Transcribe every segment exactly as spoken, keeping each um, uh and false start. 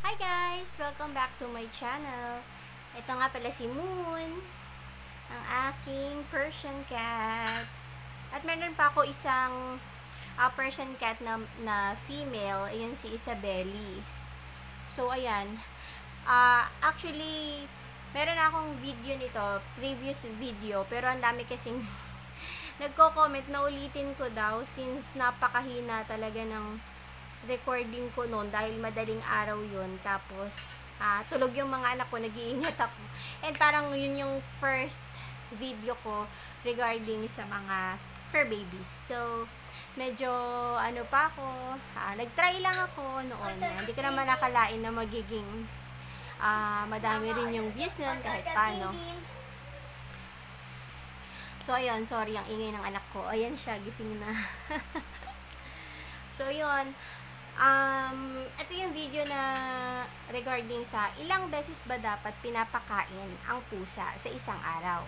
Hi guys! Welcome back to my channel. Ito nga pala si Moon, ang aking Persian cat. At meron pa ako isang uh, Persian cat na, na female, ayun si Isabelli. So ayan, uh, actually, meron akong video nito, previous video, pero ang dami kasing nagko-comment na ulitin ko daw since napakahina talaga ng recording ko noon dahil madaling araw yun. Tapos, ah, tulog yung mga anak ko, nag-iingat ako. And parang yun yung first video ko regarding sa mga fur babies. So, medyo ano pa ako, ah, nag-try lang ako noon. Hindi ko naman nakalain na magiging ah, madami rin yung views nun kahit paano. So, ayun, sorry ang ingay ng anak ko. Ayan siya, gising na. So, yun. Um, ito yung video na regarding sa ilang beses ba dapat pinapakain ang pusa sa isang araw.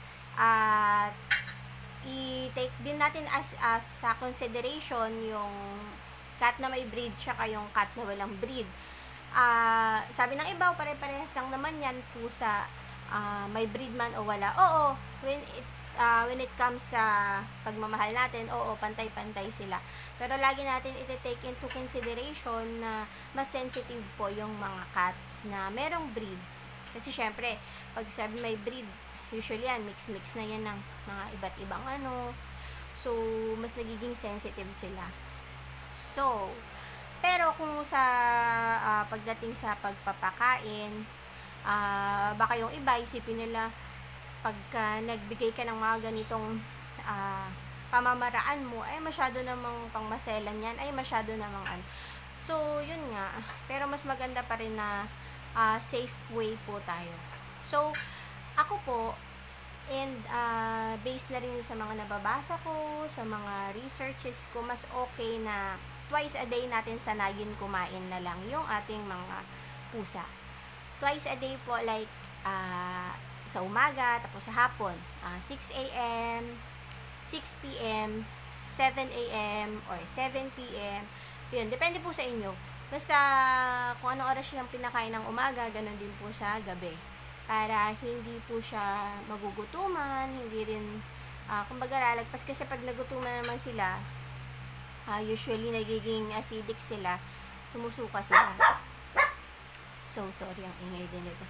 At i-take din natin as, as sa consideration yung cat na may breed tsaka yung cat na walang breed. Uh, sabi ng iba, pare-parehas lang naman yan pusa, uh, may breed man o wala. Oo, when it Uh, when it comes sa pagmamahal natin, oo, pantay-pantay sila. Pero lagi natin iti-take into consideration na mas sensitive po yung mga cats na merong breed. Kasi syempre, pag sabi may breed, usually yan, mix-mix na yan ng mga iba't ibang ano. So, mas nagiging sensitive sila. So, pero kung sa uh, pagdating sa pagpapakain, uh, baka yung iba, isipin nila, pagka nagbigay ka ng mga ganitong uh, pamamaraan mo, ay masyado namang pangmaselan yan, ay masyado namang ano. So, yun nga. Pero mas maganda pa rin na uh, safe way po tayo. So, ako po, and uh, based na rin sa mga nababasa ko, sa mga researches ko, mas okay na twice a day natin sanayin kumain na lang yung ating mga pusa. Twice a day po, like, uh, sa umaga, tapos sa hapon, uh, six a m, six p m, seven a m, or seven p m. Yun, depende po sa inyo. Basta kung anong oras siyang pinakain ng umaga, ganun din po sa gabi. Para hindi po siya magugutuman, hindi rin, uh, kumbaga lalagpas kasi pag nagutuman naman sila, uh, usually nagiging acidic sila, sumusuka sila. So, sorry, ang ingay din ito.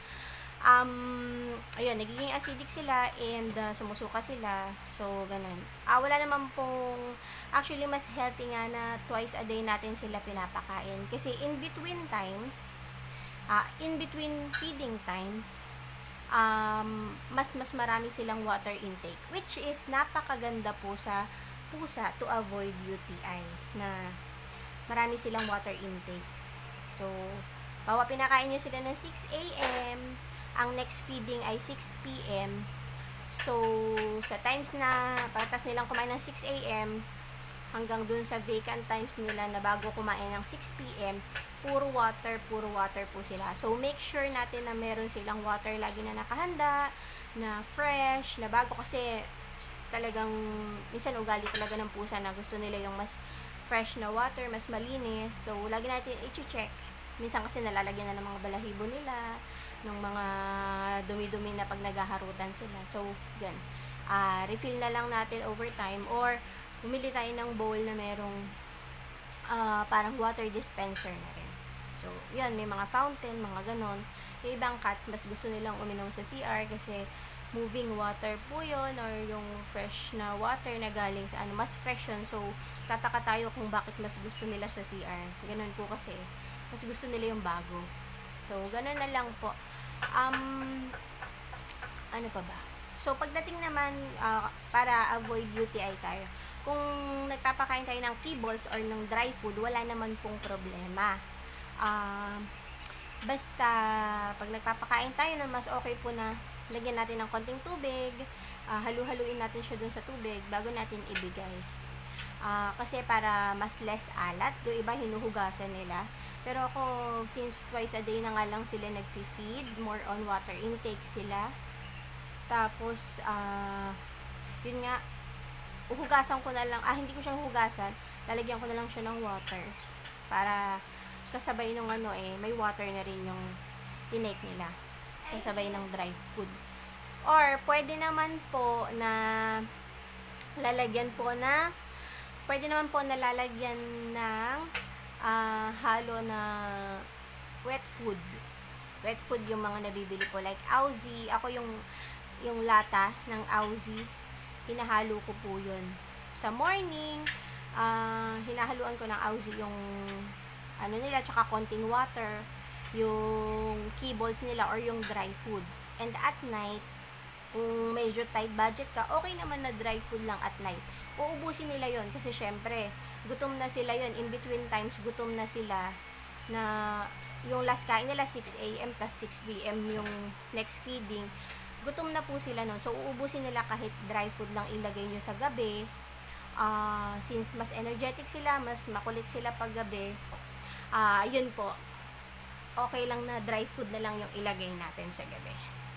Um, ayun, nagiging acidic sila and uh, sumusuka sila. So, ganun. Ah, wala naman pong, actually, mas healthy nga na twice a day natin sila pinapakain. Kasi in between times, uh, in between feeding times, um, mas mas marami silang water intake. Which is napakaganda po sa pusa to avoid U T I. Na marami silang water intakes. So, bawa pinakain nyo sila ng six a m, ang next feeding ay six p m So, sa times na pagkatas nilang kumain ng six a m hanggang dun sa vacant times nila na bago kumain ng six p m, puro water, puro water po sila. So, make sure natin na meron silang water lagi na nakahanda, na fresh, na bago, kasi talagang minsan ugali talaga ng pusa na gusto nila yung mas fresh na water, mas malinis. So, lagi natin i-check. Minsan kasi nalalagyan na ng mga balahibo nila, ng mga dumi-dumi na pag naghaharutan sila. So, yan. Uh, refill na lang natin over time, or bumili tayo ng bowl na merong uh, parang water dispenser na rin. So, yan. May mga fountain, mga ganon. Yung ibang cats, mas gusto nilang uminom sa C R kasi moving water po yun, or yung fresh na water na galing sa ano, mas fresh yun. So, tataka tayo kung bakit mas gusto nila sa C R. Ganon po kasi. Mas gusto nila yung bago. So, ganun na lang po. Um, ano pa ba? So, pagdating naman, uh, para avoid U T I tayo, kung nagpapakain tayo ng kibbles or ng dry food, wala naman pong problema. Uh, basta, pag nagpapakain tayo, na mas okay po na lagyan natin ng konting tubig, uh, halu-haluin natin siya dun sa tubig bago natin ibigay. Uh, kasi para mas less alat, yung iba hinuhugasan nila. Pero ako, since twice a day na nga lang sila nag-feed, more on water intake sila. Tapos, uh, yun nga, uhugasan ko na lang, ah, hindi ko siya hugasan, lalagyan ko na lang siya ng water. Para, kasabay nung ano eh, may water na rin yung tinake nila. Kasabay ng dry food. Or, pwede naman po na lalagyan po na, pwede naman po na lalagyan ng uh, halo na wet food. Wet food yung mga nabibili po. Like, Aussie. Ako yung, yung lata ng Aussie. Hinahalo ko po yun. Sa morning, uh, hinahaluan ko ng Aussie yung ano nila, tsaka konting water, yung kibbles nila or yung dry food. And at night, kung medyo tight budget ka, okay naman na dry food lang at night. Uubusin nila yon kasi syempre, gutom na sila yon. In between times, gutom na sila na yung last kain nila six a m plus six p m yung next feeding. Gutom na po sila nun. So, uubusin nila kahit dry food lang ilagay nyo sa gabi. Uh, since mas energetic sila, mas makulit sila pag gabi, uh, yun po, okay lang na dry food na lang yung ilagay natin sa gabi.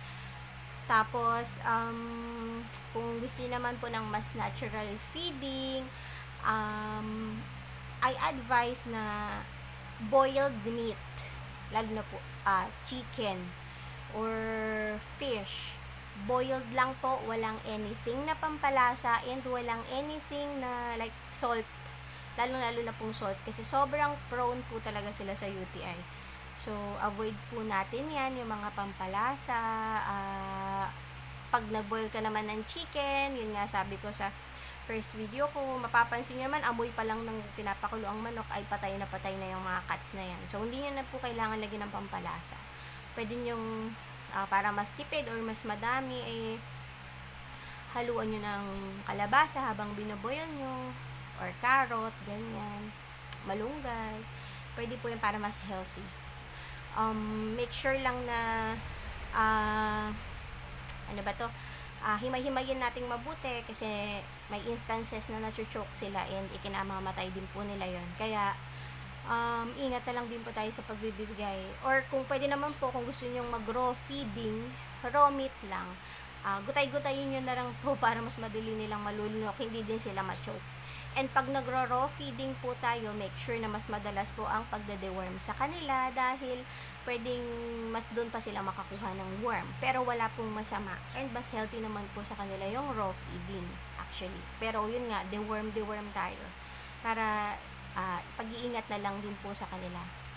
Tapos, um, kung gusto niyo naman po ng mas natural feeding, um, I advise na boiled meat, lalo na po, uh, chicken or fish. Boiled lang po, walang anything na pampalasa and walang anything na like salt, lalo-lalo na pong salt kasi sobrang prone po talaga sila sa U T I. So, avoid po natin yan, yung mga pampalasa. Uh, pag nag-boil ka naman ng chicken, yun nga sabi ko sa first video ko, mapapansin nyo naman, amoy pa lang ng pinapakulo ang manok ay patay na patay na yung mga cuts na yan. So, hindi nyo na po kailangan lagyan ng pampalasa. Pwede nyo, uh, para mas tipid or mas madami, eh, haluan nyo ng kalabasa habang binoboil nyo, or carrot, ganyan, malunggay. Pwede po yan para mas healthy. Um, make sure lang na uh, ano ba to uh, himay-himayin nating mabuti kasi may instances na nacho-choke sila and ikinamamatay din po nila yon. Kaya um, ingat na lang din po tayo sa pagbibigay, or kung pwede naman po, kung gusto nyong mag raw feeding, raw meat lang, uh, gutay-gutayin nyo na lang po para mas madali nilang malulunok, hindi din sila ma-choke. And pag nagro-raw feeding po tayo, make sure na mas madalas po ang pagde-deworm sa kanila dahil pwedeng mas doon pa sila makakuha ng worm. Pero wala pong masama. And mas healthy naman po sa kanila yung raw feeding actually. Pero yun nga, deworm-deworm tayo. Para uh, pag-iingat na lang din po sa kanila.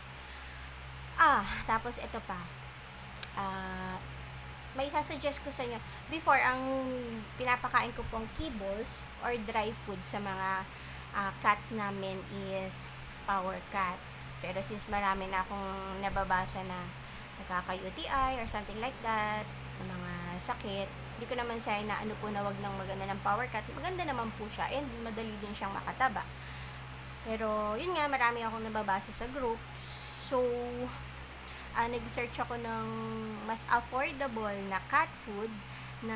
Ah, tapos ito pa. Ah, uh, may sasuggest ko sa inyo. Before, ang pinapakain ko pong kibbles or dry food sa mga uh, cats namin is power cat. Pero since marami na akong nababasa na nakaka-U T I or something like that, na mga sakit, hindi ko naman say na ano po na wag nang maganda ng power cat. Maganda naman po siya and madali din siyang makataba. Pero, yun nga, marami akong nababasa sa group. So, Uh, nag-search ako ng mas affordable na cat food na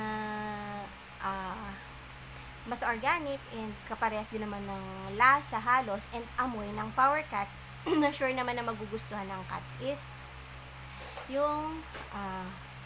uh, mas organic and kaparehas din naman ng lasa, halos, and amoy ng power cat na sure naman na magugustuhan ng cats is yung uh,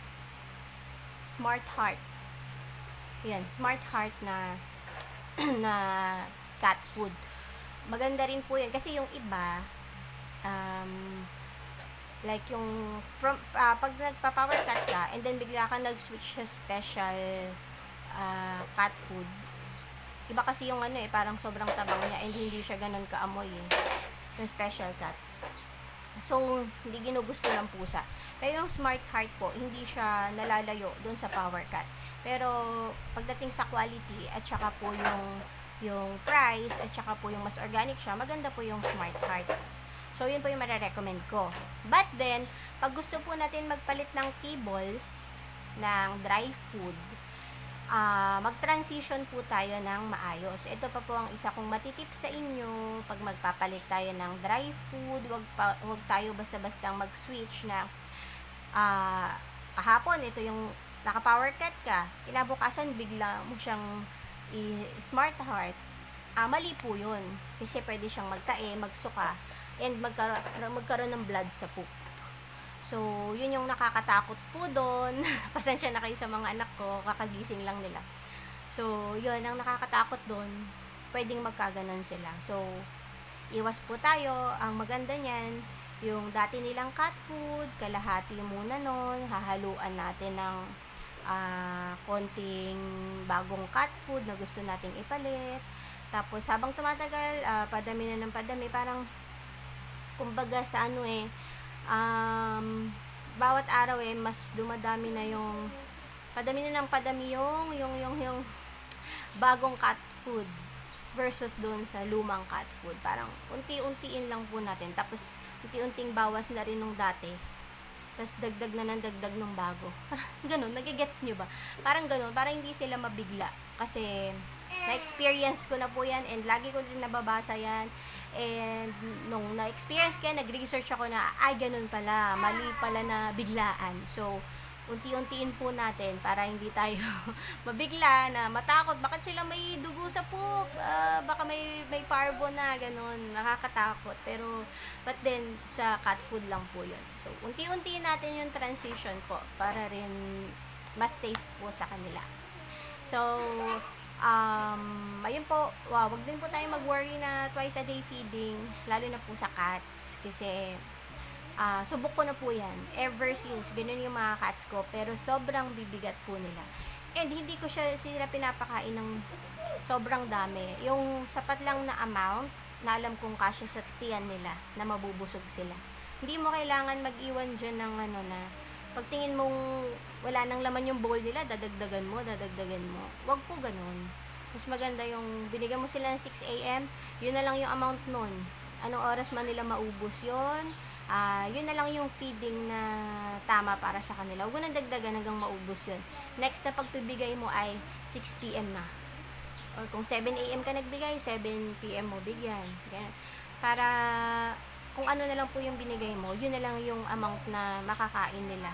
Smart Heart. Yan, Smart Heart na na cat food. Maganda rin po yan kasi yung iba um, like yung from, uh, pag nagpa-power cut ka and then bigla ka nag-switch sa special uh, cat food, iba kasi yung ano eh, parang sobrang tabang niya and hindi siya ganun kaamoy eh, yung special cat. So, hindi ginugusto ng pusa. Pero yung Smart Heart po, hindi siya nalalayo doon sa power cut. Pero, pagdating sa quality at saka po yung yung price at saka po yung mas organic siya, maganda po yung Smart Heart. So, yun po yung mare-recommend ko. But then, pag gusto po natin magpalit ng kibbles, ng dry food, uh, mag-transition po tayo ng maayos. Ito pa po ang isa kong matitip sa inyo. Pag magpapalit tayo ng dry food, wag, pa, wag tayo basta-basta mag-switch na uh, kahapon, ito yung naka-power cut ka. Kinabukasan, bigla mo siyang i-Smart Heart. Uh, mali po yun. Kasi pwede siyang magtae, magsuka, and magkaroon, magkaroon ng blood sa poop. So, yun yung nakakatakot po doon. Pasensya na kayo sa mga anak ko, kakagising lang nila. So, yun ang nakakatakot doon. Pwedeng magkaganon sila. So, iwas po tayo. Ang maganda niyan, yung dati nilang cat food, kalahati muna nun, hahaluan natin ng uh, konting bagong cat food na gusto nating ipalit. Tapos habang tumatagal, uh, padami na ng padami, parang kumbaga sa ano eh, um, bawat araw eh, mas dumadami na yung, padami na ng padami yung, yung, yung, yung bagong cat food versus doon sa lumang cat food. Parang unti-untiin lang po natin. Tapos unti-unting bawas na rin nung dati. Tapos dagdag na ng dagdag nung bago. Ganun, nagigets nyo ba? Parang ganun, parang hindi sila mabigla. Kasi na-experience ko na po yan and lagi ko din nababasa yan. And nung na-experience ko yan, nag-research ako na, ay ganun pala, mali pala na biglaan. So, unti-untiin po natin para hindi tayo mabigla na matakot. Bakit sila may dugo sa poop? Uh, baka may, may parvo na, ganun. Nakakatakot. Pero, but then, sa cat food lang po yun. So, unti-untiin natin yung transition po para rin mas safe po sa kanila. So, um, ayun po, wow, wag din po tayo mag-worry na twice a day feeding, lalo na po sa cats. Kasi, Uh, subok ko na po yan ever since, ganun yung mga cats ko, pero sobrang bibigat po nila and hindi ko siya sila pinapakain ng sobrang dami, yung sapat lang na amount na alam kong kasya sa tiyan nila na mabubusog sila. Hindi mo kailangan mag-iwan dyan ng ano na pagtingin mong wala nang laman yung bowl nila, dadagdagan mo, dadagdagan mo. Wag po ganun. Mas maganda yung binigyan mo sila ng six a m, yun na lang yung amount nun. Anong oras man nila maubos yun, Uh, yun na lang yung feeding na tama para sa kanila. Huwag mo nang dagdagan hanggang maubos yun. Next na pagpibigay mo ay six p m na. Or kung seven a m ka nagbigay, seven p m mo bigyan. Ganyan. Para kung ano na lang po yung binigay mo, yun na lang yung amount na makakain nila.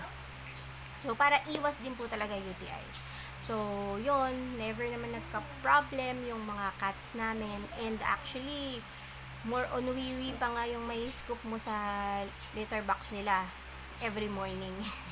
So, para iwas din po talaga U T I. So, yun, never naman nagka-problem yung mga cats namin. And actually, more on wiwi pa nga yung may scoop mo sa litter box nila every morning.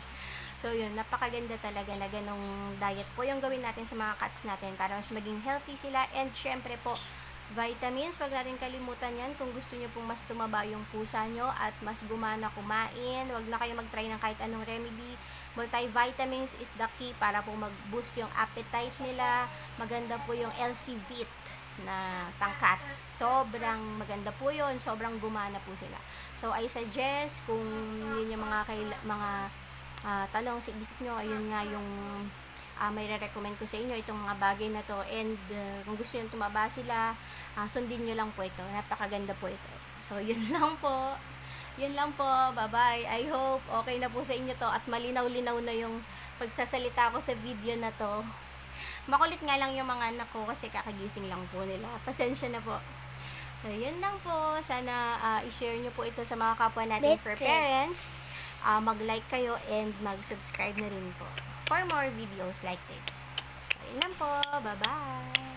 So yun, napakaganda talaga na ganong diet po yung gawin natin sa mga cats natin para mas maging healthy sila. And syempre po, vitamins, wag natin kalimutan yan kung gusto nyo pong mas tumaba yung pusa nyo at mas gumana kumain. Wag na kayo mag-try ng kahit anong remedy. Multivitamins is the key para po mag-boost yung appetite nila. Maganda po yung L C Vit na pang cats. Sobrang maganda po yun. Sobrang gumana po sila. So, I suggest kung yun yung mga, kaila, mga uh, tanong sa isip nyo, ayun nga yung uh, may re-recommend ko sa inyo, itong mga bagay na to. And uh, kung gusto nyo tumaba sila, uh, sundin nyo lang po ito. Napakaganda po ito. So, yun lang po. Yun lang po. Bye-bye. I hope okay na po sa inyo to at malinaw-linaw na yung pagsasalita ko sa video na to. Makulit nga lang yung mga anak ko kasi kakagising lang po nila. Pasensya na po. So, yun lang po. Sana uh, i-share nyo po ito sa mga kapwa natin for parents. Uh, mag-like kayo and mag-subscribe na rin po for more videos like this. So, yun lang po. Bye-bye!